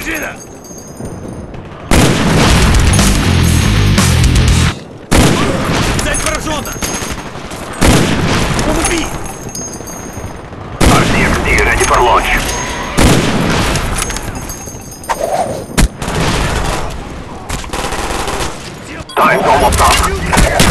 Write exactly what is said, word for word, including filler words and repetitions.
Машина! Цель поражена! Убей! R C X D ready for launch. Time's almost up.